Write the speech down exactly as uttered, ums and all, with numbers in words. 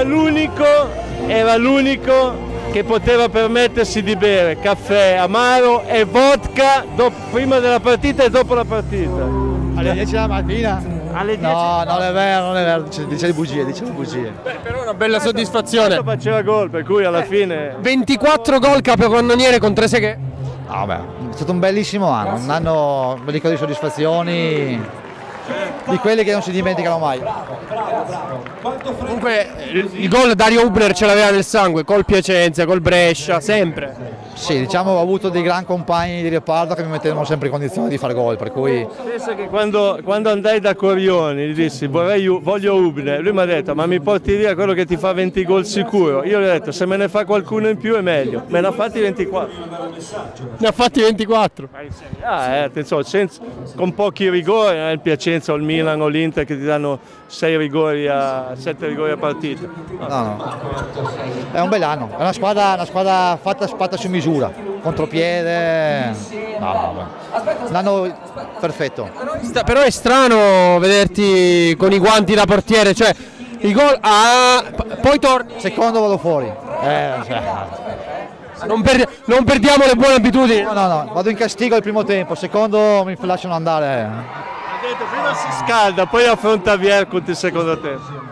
l'unico, era l'unico che poteva permettersi di bere caffè amaro e vodka dopo, prima della partita e dopo la partita. Alle dieci della mattina? Alle dieci? No, non è vero, non è vero, dice, dice le bugie, dice le bugie. Beh, però una bella soddisfazione. Faceva gol, per cui alla fine... ventiquattro gol capocannoniere con tre seghe. No, beh, è stato un bellissimo anno, un anno ricco di soddisfazioni, di quelli che non si dimenticano mai. Comunque il, il gol Dario Hübner ce l'aveva nel sangue, col Piacenza, col Brescia, sempre. Sì, diciamo ho avuto dei gran compagni di reparto che mi mettevano sempre in condizione di far gol, per cui... Pensa che quando, quando andai da Corioni gli dissi vorrei, voglio Hübner, lui mi ha detto ma mi porti via quello che ti fa venti gol sicuro? Io gli ho detto se me ne fa qualcuno in più è meglio, me ne ha fatti ventiquattro. Ne ha fatti ventiquattro. Ah, eh, attenzione, senza, con pochi rigori, eh, il Piacenza o il Milan o l'Inter che ti danno sei rigori a sette rigori a partita. No, no. È un bel anno, è una squadra, una squadra fatta, fatta su misura, contropiede. No, no, un anno perfetto. Però è strano vederti con i guanti da portiere, cioè i gol ah, poi torni. Secondo vado fuori. Eh, cioè. non, per, non perdiamo le buone abitudini. No, no, no, vado in castigo il primo tempo, secondo mi lasciano andare. Ha detto prima si scalda, poi affronta Viercut il secondo tempo.